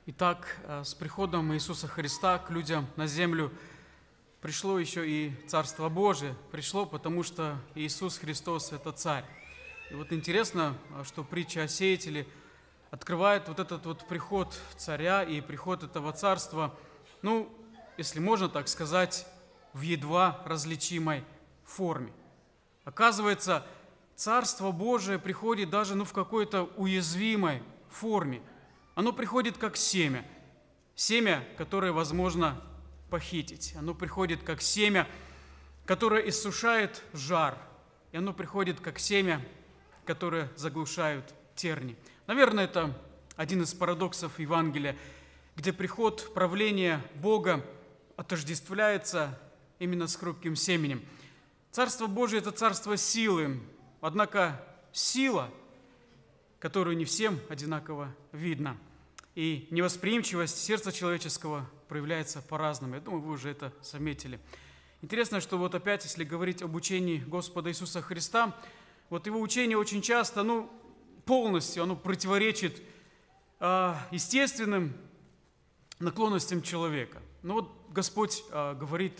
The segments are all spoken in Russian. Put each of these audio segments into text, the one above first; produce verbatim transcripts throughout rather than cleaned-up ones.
Итак, с приходом Иисуса Христа к людям на землю пришло еще и Царство Божие. Пришло, потому что Иисус Христос – это Царь. И вот интересно, что притча о сеятеле открывает вот этот вот приход Царя и приход этого Царства, ну, если можно так сказать, в едва различимой форме. Оказывается, Царство Божие приходит даже ну, в какой-то уязвимой форме. Оно приходит как семя, семя, которое возможно похитить. Оно приходит как семя, которое иссушает жар. И оно приходит как семя, которое заглушают терни. Наверное, это один из парадоксов Евангелия, где приход правления Бога отождествляется именно с хрупким семенем. Царство Божие – это царство силы, однако сила, которую не всем одинаково видно. И невосприимчивость сердца человеческого проявляется по-разному. Я думаю, вы уже это заметили. Интересно, что вот опять, если говорить об учении Господа Иисуса Христа, вот его учение очень часто, ну, полностью оно противоречит э, естественным наклонностям человека. Но вот Господь э, говорит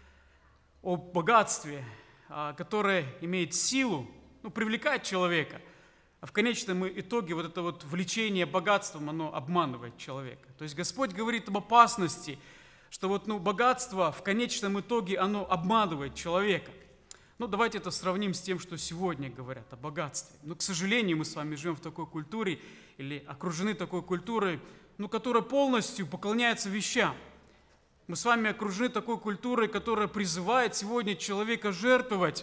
о богатстве, э, которое имеет силу, ну, привлекает человека. А в конечном итоге вот это вот влечение богатством, оно обманывает человека. То есть Господь говорит об опасности, что вот, ну, богатство в конечном итоге, оно обманывает человека. Ну, давайте это сравним с тем, что сегодня говорят о богатстве. Но, к сожалению, мы с вами живем в такой культуре или окружены такой культурой, ну, которая полностью поклоняется вещам. Мы с вами окружены такой культурой, которая призывает сегодня человека жертвовать,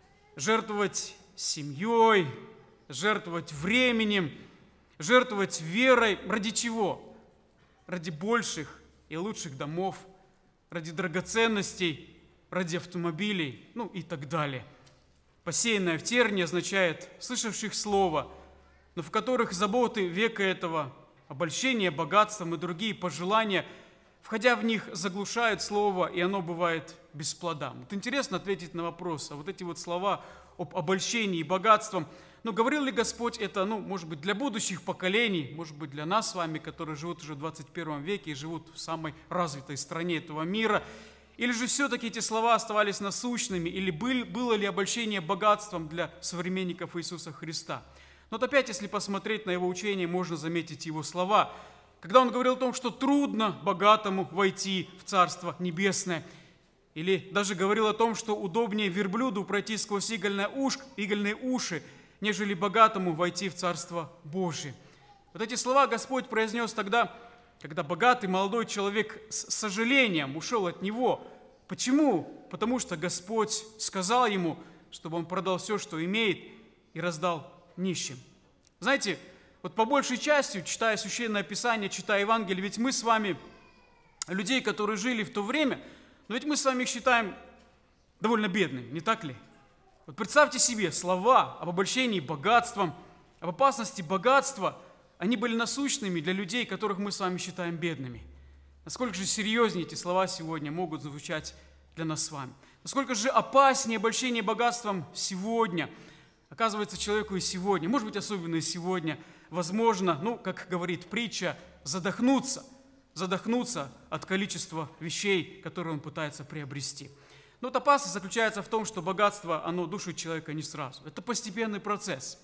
жертвовать семьей, жертвовать временем, жертвовать верой. Ради чего? Ради больших и лучших домов, ради драгоценностей, ради автомобилей, ну и так далее. Посеянное в терне означает слышавших слово, но в которых заботы века этого, обольщение богатством и другие пожелания, входя в них, заглушают слово, и оно бывает без плода. Вот интересно ответить на вопрос, а вот эти вот слова об обольщении и богатством, но говорил ли Господь это, ну, может быть, для будущих поколений, может быть, для нас с вами, которые живут уже в двадцать первом веке и живут в самой развитой стране этого мира, или же все-таки эти слова оставались насущными, или было ли обольщение богатством для современников Иисуса Христа? Но вот опять, если посмотреть на его учение, можно заметить его слова, когда он говорил о том, что трудно богатому войти в Царство Небесное, или даже говорил о том, что удобнее верблюду пройти сквозь игольное уш, игольные уши, нежели богатому войти в Царство Божие. Вот эти слова Господь произнес тогда, когда богатый молодой человек с сожалением ушел от него. Почему? Потому что Господь сказал ему, чтобы он продал все, что имеет, и раздал нищим. Знаете, вот по большей части, читая Священное Писание, читая Евангелие, ведь мы с вами, людей, которые жили в то время, но ведь мы с вами их считаем довольно бедными, не так ли? Вот представьте себе, слова об обольщении богатством, об опасности богатства, они были насущными для людей, которых мы с вами считаем бедными. Насколько же серьезнее эти слова сегодня могут звучать для нас с вами? Насколько же опаснее обольщение богатством сегодня? Оказывается, человеку и сегодня, может быть, особенно и сегодня, возможно, ну, как говорит притча, задохнуться, задохнуться от количества вещей, которые он пытается приобрести. Но вот опасность заключается в том, что богатство, оно душит человека не сразу. Это постепенный процесс.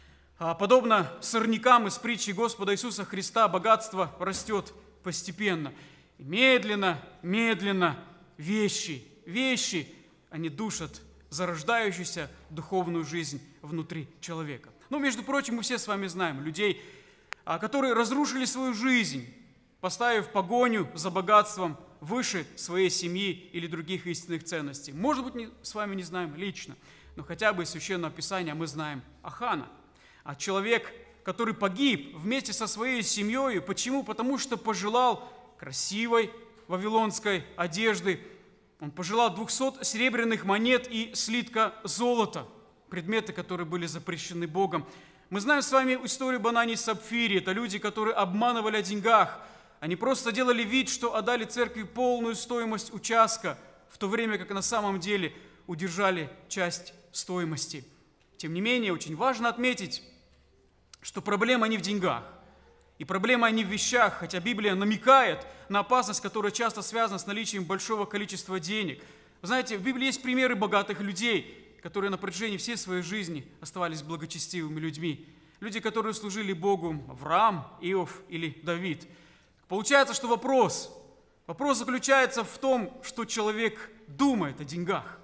Подобно сорнякам из притчи Господа Иисуса Христа, богатство растет постепенно. И медленно, медленно вещи, вещи, они душат зарождающуюся духовную жизнь внутри человека. Ну, между прочим, мы все с вами знаем людей, которые разрушили свою жизнь, поставив погоню за богатством выше своей семьи или других истинных ценностей. Может быть, мы с вами не знаем лично, но хотя бы из Священного Писания мы знаем Ахана. А человек, который погиб вместе со своей семьей. Почему? Потому что пожелал красивой вавилонской одежды. Он пожелал двухсот серебряных монет и слитка золота, предметы, которые были запрещены Богом. Мы знаем с вами историю об Анании и Сапфире. Это люди, которые обманывали о деньгах. Они просто делали вид, что отдали церкви полную стоимость участка, в то время как на самом деле удержали часть стоимости. Тем не менее, очень важно отметить, что проблема не в деньгах. И проблема не в вещах, хотя Библия намекает на опасность, которая часто связана с наличием большого количества денег. Вы знаете, в Библии есть примеры богатых людей, которые на протяжении всей своей жизни оставались благочестивыми людьми. Люди, которые служили Богу: Авраам, Иов или Давид. Получается, что вопрос, вопрос заключается в том, что человек думает о деньгах.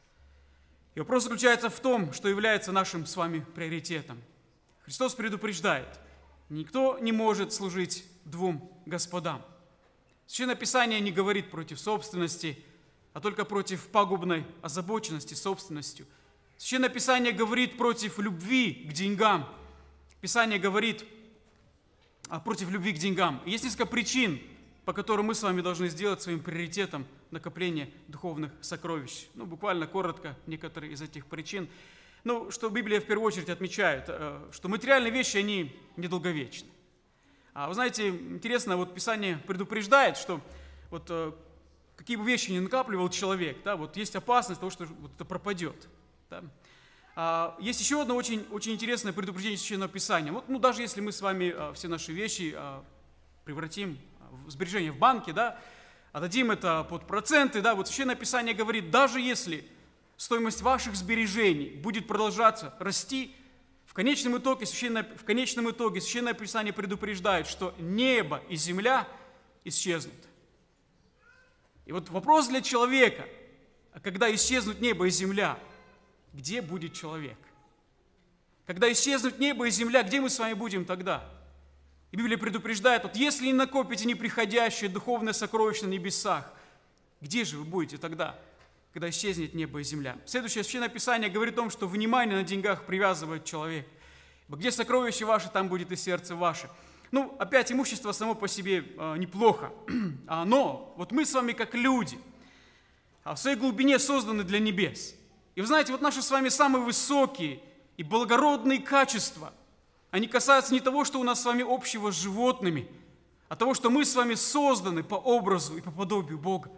И вопрос заключается в том, что является нашим с вами приоритетом. Христос предупреждает: никто не может служить двум господам. Священное Писание не говорит против собственности, а только против пагубной озабоченности собственностью. Священное Писание говорит против любви к деньгам. Писание говорит а, против любви к деньгам. И есть несколько причин, по которым мы с вами должны сделать своим приоритетом накопление духовных сокровищ. Ну, буквально коротко некоторые из этих причин. Ну, что Библия в первую очередь отмечает, что материальные вещи, они недолговечны. А вы знаете, интересно, вот Писание предупреждает, что вот какие бы вещи ни накапливал человек, да, вот есть опасность того, что вот это пропадет. Да. А, есть еще одно очень, очень интересное предупреждение Священного Писания. Вот, ну, даже если мы с вами а, все наши вещи а, превратим в сбережения в банке, да, отдадим это под проценты, да, вот Священное Писание говорит: даже если стоимость ваших сбережений будет продолжаться расти, в конечном итоге Священное, в конечном итоге Священное Писание предупреждает, что небо и земля исчезнут. И вот вопрос для человека: а когда исчезнут небо и земля, где будет человек? Когда исчезнут небо и земля, где мы с вами будем тогда? И Библия предупреждает: вот если не накопите неприходящее духовное сокровище на небесах, где же вы будете тогда, когда исчезнет небо и земля? Следующее Священное Писание говорит о том, что внимание на деньгах привязывает человек. Где сокровище ваше, там будет и сердце ваше. Ну, опять, имущество само по себе э, неплохо, но вот мы с вами как люди в своей глубине созданы для небес. И вы знаете, вот наши с вами самые высокие и благородные качества, они касаются не того, что у нас с вами общего с животными, а того, что мы с вами созданы по образу и по подобию Бога.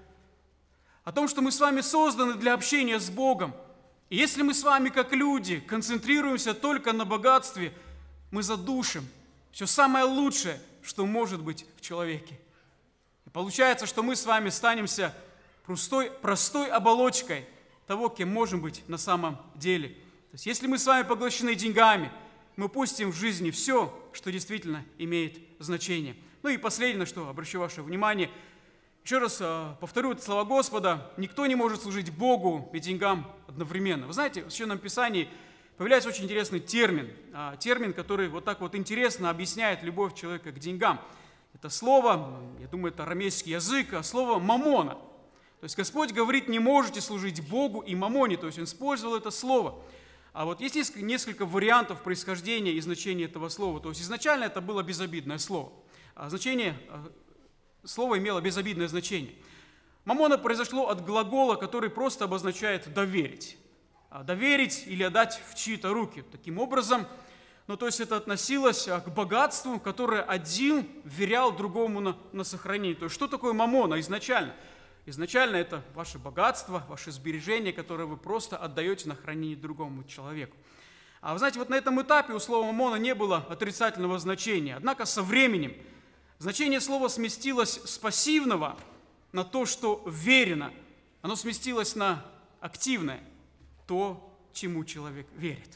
О том, что мы с вами созданы для общения с Богом. И если мы с вами, как люди, концентрируемся только на богатстве, мы задушим все самое лучшее, что может быть в человеке. И получается, что мы с вами станемся простой, простой оболочкой того, кем можем быть на самом деле. То есть, если мы с вами поглощены деньгами, мы пустим в жизни все, что действительно имеет значение. Ну и последнее, на что обращу ваше внимание. Еще раз э, повторю это слова Господа: никто не может служить Богу и деньгам одновременно. Вы знаете, в Священном Писании появляется очень интересный термин, э, термин, который вот так вот интересно объясняет любовь человека к деньгам. Это слово, я думаю, это арамейский язык, а слово «мамона». То есть Господь говорит: не можете служить Богу и мамоне, то есть Он использовал это слово. А вот есть несколько вариантов происхождения и значения этого слова. То есть изначально это было безобидное слово. А значение Слово имело безобидное значение. Мамона произошло от глагола, который просто обозначает «доверить». Доверить или отдать в чьи-то руки. Таким образом, ну, то есть это относилось к богатству, которое один вверял другому на, на сохранение. То есть что такое мамона изначально? Изначально это ваше богатство, ваши сбережения, которые вы просто отдаете на хранение другому человеку. А вы знаете, вот на этом этапе у слова мамона не было отрицательного значения. Однако со временем значение слова сместилось с пассивного на то, что верено. Оно сместилось на активное, то, чему человек верит.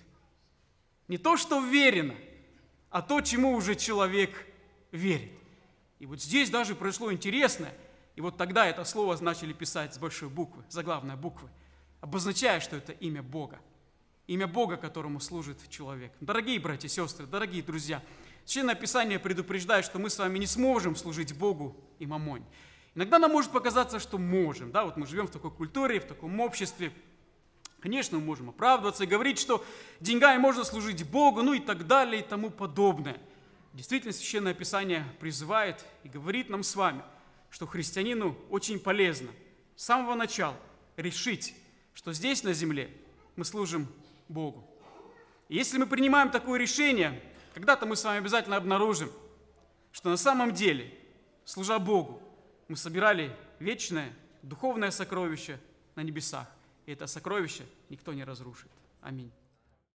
Не то, что верено, а то, чему уже человек верит. И вот здесь даже произошло интересное. И вот тогда это слово начали писать с большой буквы, заглавной буквы, обозначая, что это имя Бога. Имя Бога, которому служит человек. Дорогие братья и сестры, дорогие друзья, Священное Писание предупреждает, что мы с вами не сможем служить Богу и мамоне. Иногда нам может показаться, что можем. Да? Вот мы живем в такой культуре, в таком обществе. Конечно, мы можем оправдываться и говорить, что деньгами можно служить Богу, ну и так далее, и тому подобное. Действительно, Священное Писание призывает и говорит нам с вами, что христианину очень полезно с самого начала решить, что здесь на земле мы служим Богу. И если мы принимаем такое решение, когда-то мы с вами обязательно обнаружим, что на самом деле, служа Богу, мы собирали вечное духовное сокровище на небесах. И это сокровище никто не разрушит. Аминь.